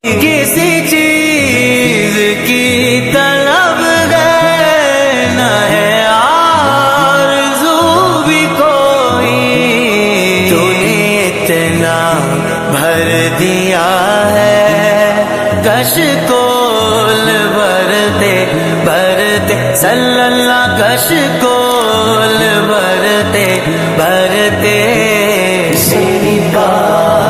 किसी चीज की तलब है न है आरज़ू भी कोई, तूने इतना भर दिया है कशकोल भरते भरते सल्लल्लाह कशकोल भरते भरते